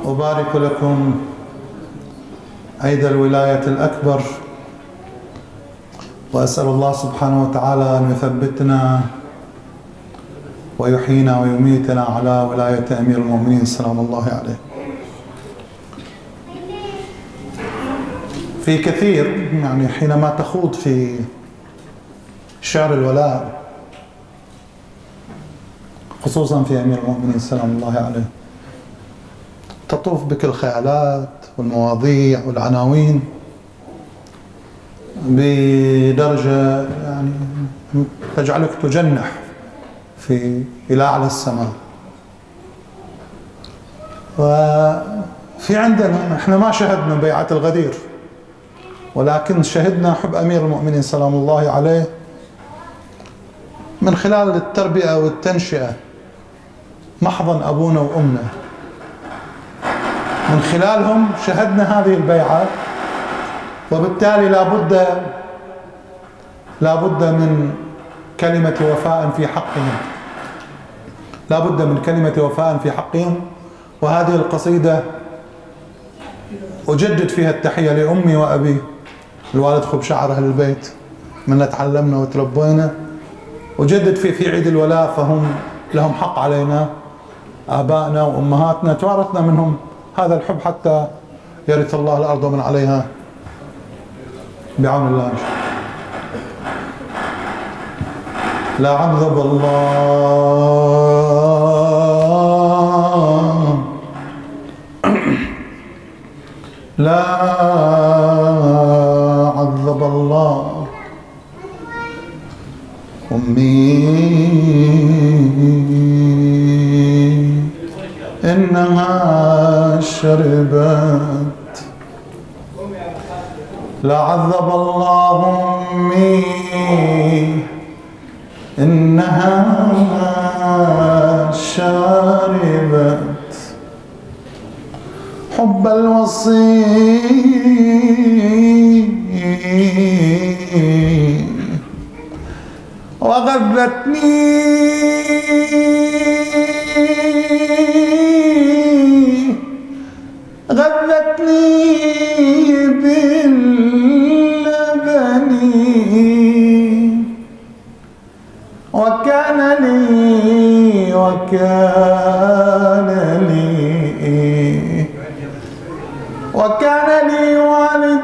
أبارك لكم عيد الولاية الأكبر، وأسأل الله سبحانه وتعالى أن يثبتنا ويحيينا ويميتنا على ولاية أمير المؤمنين سلام الله عليه. في كثير يعني حينما تخوض في شعر الولاء خصوصا في أمير المؤمنين سلام الله عليه تطوف بك الخيالات والمواضيع والعناوين بدرجة يعني تجعلك تجنح إلى أعلى السماء. وفي عندنا احنا ما شهدنا بيعة الغدير، ولكن شهدنا حب أمير المؤمنين سلام الله عليه من خلال التربية والتنشئة، محضن أبونا وأمنا، من خلالهم شهدنا هذه البيعة، وبالتالي لابد من كلمة وفاء في حقهم، لابد من كلمة وفاء في حقهم. وهذه القصيدة أجدد فيها التحية لأمي وأبي الوالد خب شعر أهل البيت من تعلمنا وتربينا، أجدد في عيد الولاء، فهم لهم حق علينا، آبائنا وأمهاتنا توارثنا منهم هذا الحب حتى يرث الله الأرض ومن عليها بعون الله إن شاء الله. لا عذب الله لا عذب الله أمي إنها شربت، لا عذب الله أمي إنها شاربت حب الوصي وغذتني باللبن وكان لي والد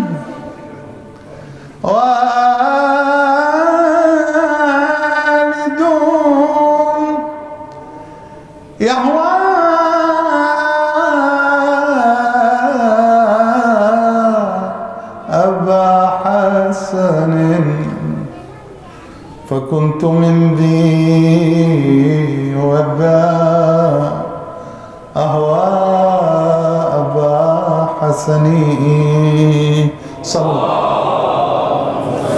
يهوى أبا حسن، فكنت من ذي وذا أهوى أبا حسن صلى الله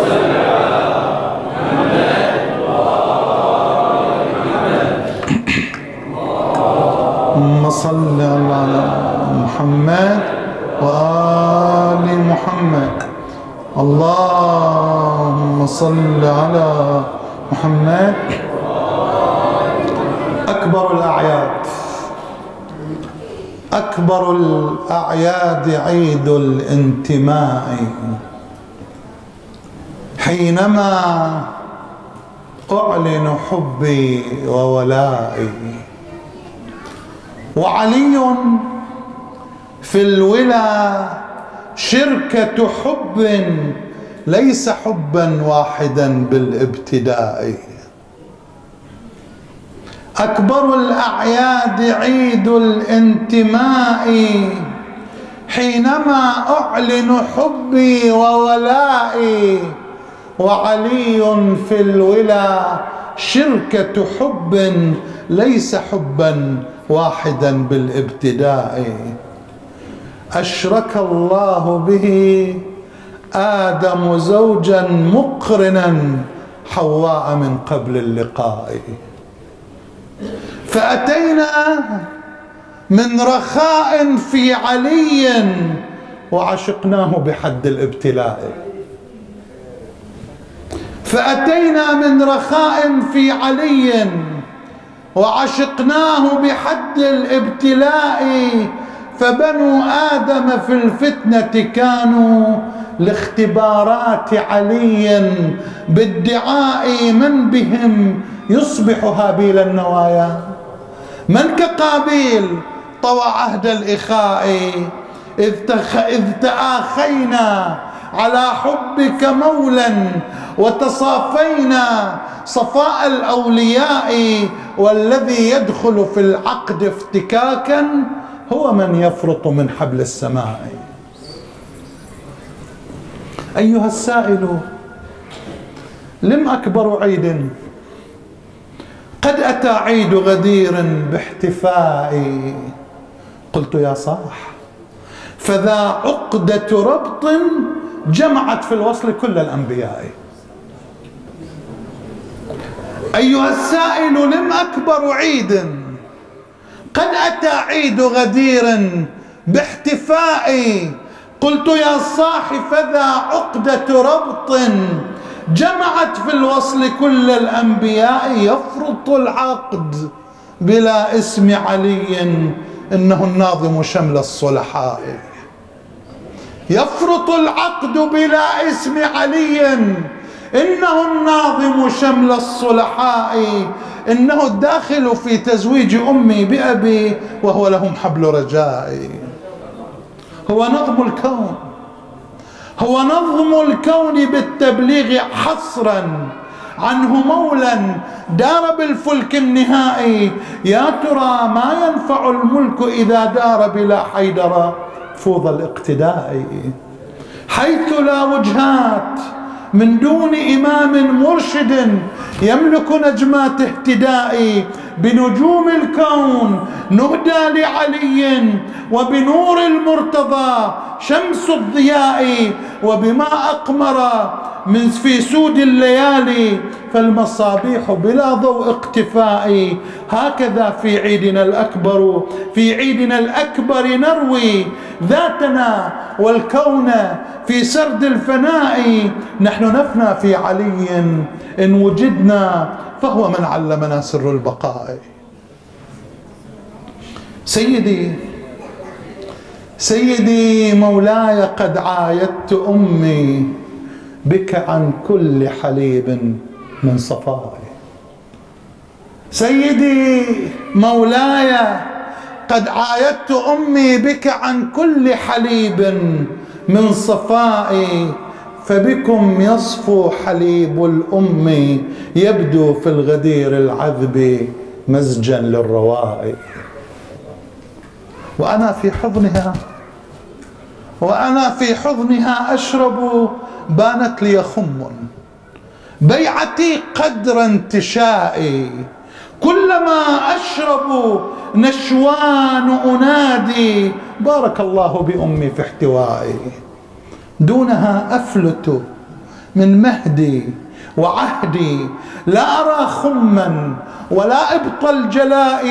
اللهم صل على محمد وآل محمد. اللهم صل على محمد. أكبر الأعياد عيد الانتماء، حينما أعلن حبي وولائي، وعلي في الولا شركة حب ليس حبا واحدا بالابتداء. أكبر الأعياد عيد الانتماء، حينما أعلن حبي وولائي، وعلي في الولا شركة حب ليس حبا واحدا بالابتداء. أشرك الله به آدم زوجا مقرنا حواء من قبل اللقاء، فأتينا من رخاء في علي وعشقناه بحد الابتلاء. فأتينا من رخاء في علي وعشقناه بحد الابتلاء، فبنو آدم في الفتنة كانوا لاختبارات علي بادعاء من بهم يصبح هابيل النوايا. من كقابيل طوى عهد الإخاء إذ تآخينا على حبك مولا وتصافينا صفاء الأولياء، والذي يدخل في العقد افتكاكا هو من يفرط من حبل السماء. أيها السائل، لم أكبر عيد قد أتى عيد غدير باحتفائي. قلت يا صاح فذا عقدة ربط جمعت في الوصل كل الأنبياء. أيها السائل، لم أكبر عيد قد أتى عيد غدير باحتفائي. قلت يا صاح فذا عقدة ربط جمعت في الوصل كل الأنبياء. يفرط العقد بلا اسم علي إنه الناظم شمل الصلحاء. يفرط العقد بلا اسم علي إنه الناظم شمل الصلحاء. إنه الداخل في تزويج أمي بأبي وهو لهم حبل رجائي. هو نظم الكون، هو نظم الكون بالتبليغ حصرا عنه مولا دار بالفلك النهائي. يا ترى ما ينفع الملك إذا دار بلا حيدر فوضى الاقتداء. حيث لا وجهات من دون إمام مرشد يملك نجمات اهتدائي. بنجوم الكون نهدى لعلي وبنور المرتضى شمس الضياء. وبما أقمر من في سود الليالي فالمصابيح بلا ضوء اقتفاء. هكذا في عيدنا الأكبر، في عيدنا الأكبر نروي ذاتنا والكون في سرد الفناء. نحن نفنى في علي إن وجدنا فهو من علمنا سر البقاء. سيدي مولاي قد عايدت أمي بك عن كل حليب من صفائي. سيدي مولاي قد عايدت أمي بك عن كل حليب من صفائي. فبكم يصفو حليب الأم يبدو في الغدير العذب مزجا للروائي. وأنا في حضنها أشرب بانت لي خم بيعتي قدر انتشائي. كلما أشرب نشوان أنادي بارك الله بأمي في احتوائي. دونها أفلت من مهدي وعهدي لا أرى خما ولا إبط الجلاء.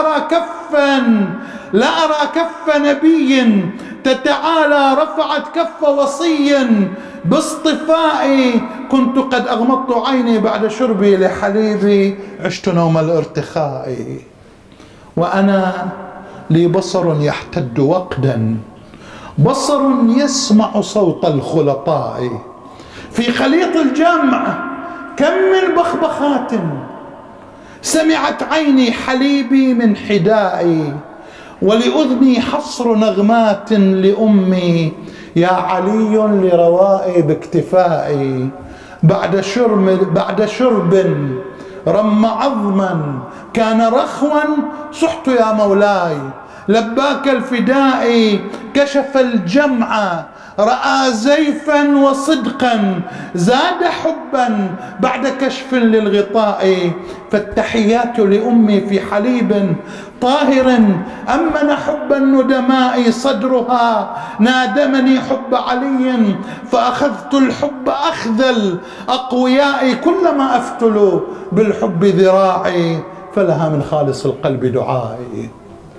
لا أرى كف نبي تتعالى رفعت كف وصي باصطفائي. كنت قد أغمضت عيني بعد شربي لحليبي عشت نوم الارتخاء. وأنا لي بصر يحتد وقدا، بصر يسمع صوت الخلطاء. في خليط الجمع كم من بخبخات سمعت عيني حليبي من حدائي. ولأذني حصر نغمات لأمي يا علي لروائي باكتفائي. بعد شرب رم عظما كان رخوا صحت يا مولاي لباك الفداء. كشف الجمع رأى زيفا وصدقا زاد حبا بعد كشف للغطاء. فالتحيات لأمي في حليب طاهر أمن حب الندماء. صدرها نادمني حب علي فأخذت الحب أخذ الأقوياء. كلما أفتل بالحب ذراعي فلها من خالص القلب دعائي.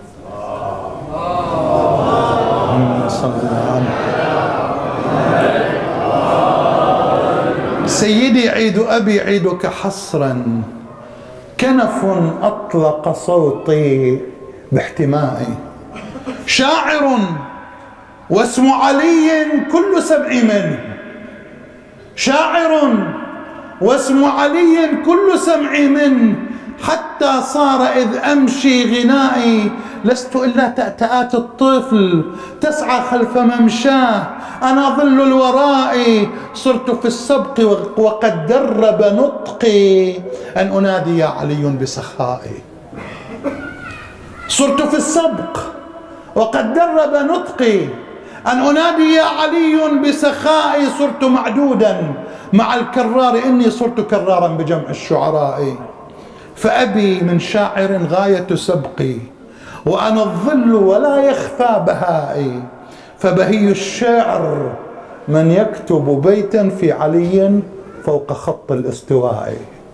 سيدي عيد أبي عيدك حصرا كنف أطلق صوتي باحتمائي. شاعر واسم علي كل سبع منه، شاعر واسم علي كل سمع منه، حتى صار إذ أمشي غنائي لست إلا تأتآت الطفل تسعى خلف ممشاه، أنا ظل الوراء صرت في السبق وقد درب نطقي أن أنادي يا علي بسخائي. صرت في السبق وقد درب نطقي أن أنادي يا علي بسخائي، صرت معدودا مع الكرار إني صرت كرارا بجمع الشعراء. فأبي من شاعر غاية سبقي وأنا الظل ولا يخفى بهائي، فبهي الشعر من يكتب بيتا في علي فوق خط الاستواء.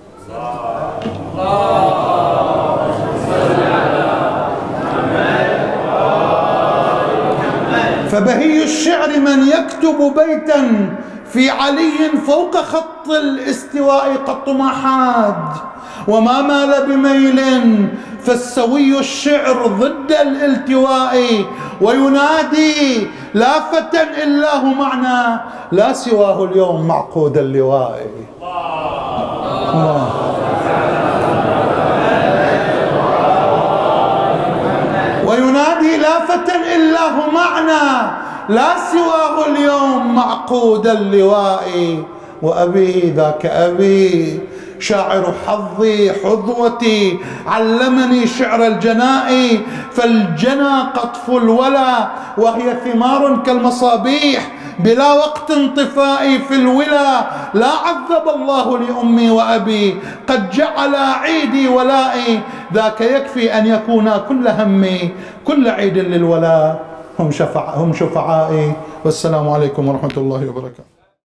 فبهي الشعر من يكتب بيتا في علي فوق خط الاستواء، قط ما حاد وما مال بميل، فالسوي الشعر ضد الالتواء، وينادي لا فتى إلا هو معنا لا سواه اليوم معقود اللواء. الله. وينادي لا فتى إلا هو معنا لا سواه اليوم معقود اللواء. وأبي ذاك أبي شاعر حظي حظوتي علمني شعر الجناء، فالجنى قطف الولا وهي ثمار كالمصابيح بلا وقت انطفاء في الولا. لا عذب الله لأمي وأبي قد جعل عيدي ولائي، ذاك يكفي أن يكون كل همي كل عيد للولاء هم شفعائي. والسلام عليكم ورحمة الله وبركاته.